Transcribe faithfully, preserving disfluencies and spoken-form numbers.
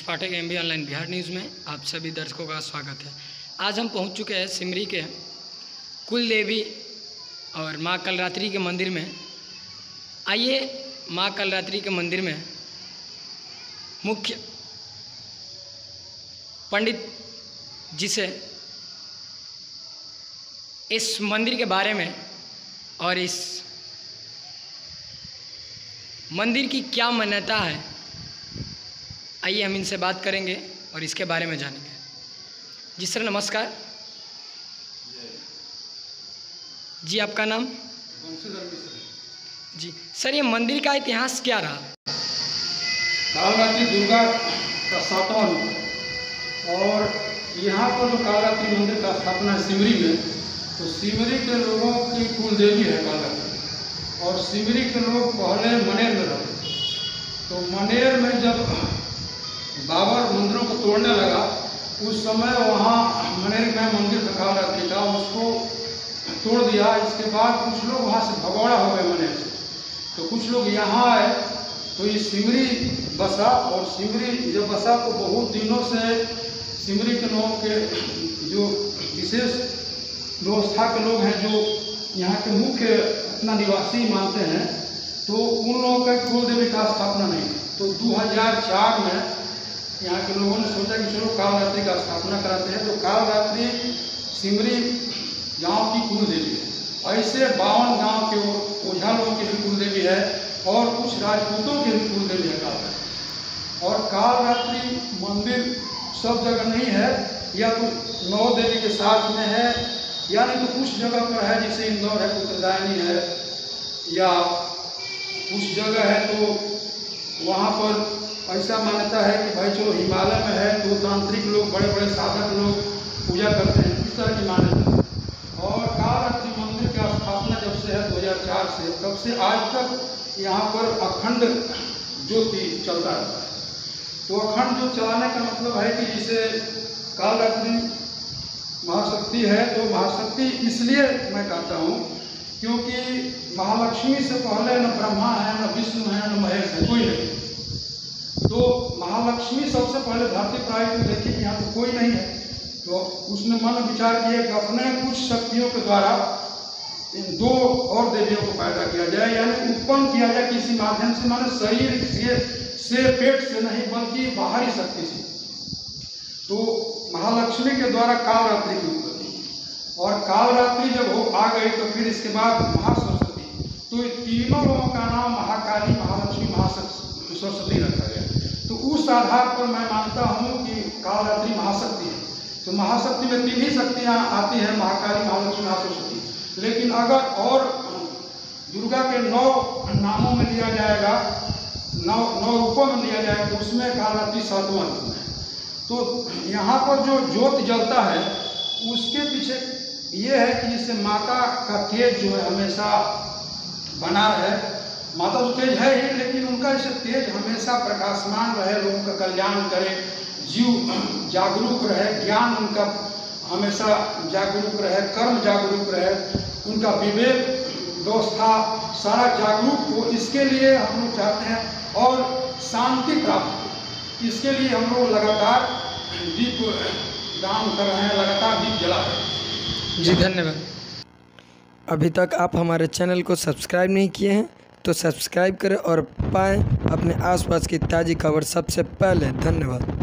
पाठक M B online Bihar news में आप सभी दर्शकों का स्वागत है। आज हम पहुंच चुके हैं सिमरी के कुल देवी और माँ कलरात्रि के मंदिर में। आइए माँ कलरात्रि के मंदिर में मुख्य पंडित जी से इस मंदिर के बारे में और इस मंदिर की क्या मान्यता है, आइए हम इनसे बात करेंगे और इसके बारे में जानेंगे। जी सर नमस्कार। जी आपका नाम? जी सर, ये मंदिर का इतिहास क्या रहा? कालरात्रि दुर्गा का सातवां रूप है और यहाँ पर जो कालरात्रि मंदिर का स्थापना है सिमरी में, तो सिमरी के लोगों की कुल देवी है कालरात्रि। और सिमरी के लोग पहले मनेर में रहते, तो मनेर में जब बाबर मंदिरों को तोड़ने लगा उस समय वहाँ मनेर में मंदिर था कालरात्रि का, उसको तोड़ दिया। इसके बाद कुछ लोग वहाँ से भगौड़ा हो गए मनेर से, तो कुछ लोग यहाँ आए तो ये सिमरी बसा। और सिमरी जब बसा तो बहुत दिनों से सिमरी के लोगों के जो विशेष व्यवस्था के लोग हैं, जो यहाँ के मुख्य अपना निवासी मानते हैं, तो उन लोगों का कुल देवी का स्थापना नहीं। तो दो हज़ार चार में यहाँ के लोगों ने सोचा कि चलो कालरात्रि का स्थापना कराते हैं। तो कालरात्रि सिमरी गांव की कुल देवी है। ऐसे बावन गांव के ओझा लोगों की भी कुल देवी है और कुछ राजपूतों की भी कुल देवी है कालरात्रि। और कालरात्रि मंदिर सब जगह नहीं है, या तो नौ देवी के साथ में है, या नहीं तो कुछ जगह पर है, जैसे इंदौर है, पुत्रदायनी है, या कुछ जगह है तो वहाँ पर ऐसा मान्यता है कि भाई चलो हिमालय में है तो तांत्रिक लोग, बड़े बड़े साधक लोग पूजा करते हैं, इस तरह की मान्यता है। और कालरात्रि मंदिर की स्थापना जब से है दो हज़ार चार से, तब से आज तक यहाँ पर अखंड ज्योति चलता रहता है। तो अखंड ज्योति चलाने का मतलब है कि जैसे कालरात्रि महाशक्ति है, तो महाशक्ति इसलिए मैं कहता हूँ क्योंकि महालक्ष्मी से पहले न ब्रह्मा है, न विष्णु है, न महेश है, कोई नहीं। तो महालक्ष्मी सबसे पहले धरती पर आई तो देखी कि यहाँ तो कोई नहीं है, तो उसने मन विचार किया कि अपने कुछ शक्तियों के द्वारा इन दो और देवियों को पैदा किया जाए, यानी उत्पन्न किया जाए किसी माध्यम से, माने शरीर से, से पेट से नहीं बल्कि बाहरी शक्ति से। तो महालक्ष्मी के द्वारा कालरात्रि की उत्पत्ति, और कालरात्रि जब हो आ गई तो फिर इसके बाद महासरस्वती। तो तीनों लोगों का नाम महाकाली, महालक्ष्मी, महासरस्वती रखा गया। तो उस आधार पर मैं मानता हूँ कि कालरात्रि महाशक्ति है। तो महाशक्ति में तीन ही शक्तियाँ आती हैं, महाकाली, महालक्ष्मी, महासरस्वती। लेकिन अगर और दुर्गा के नौ नामों में लिया जाएगा, नौ नौ रूपों में लिया जाएगा, तो उसमें कालरात्रि सातवां रूप है। तो यहाँ पर जो ज्योत जलता है उसके पीछे ये है कि जिससे माता का तेज जो है हमेशा बना रहे। माता तो तेज है ही, लेकिन उनका जैसे तेज हमेशा प्रकाशमान रहे, लोगों का कल्याण करे, जीव जागरूक रहे, ज्ञान उनका हमेशा जागरूक रहे, कर्म जागरूक रहे, उनका विवेक व्यवस्था सारा जागरूक हो। इसके लिए हम लोग चाहते हैं और शांति प्राप्त हो, इसके लिए हम लोग लगातार दीप दान कर रहे हैं, लगातार दीप जला रहे हैं। जी धन्यवाद। अभी तक आप हमारे चैनल को सब्सक्राइब नहीं किए हैं तो सब्सक्राइब करें और पाएं अपने आसपास की ताज़ी खबर सबसे पहले। धन्यवाद।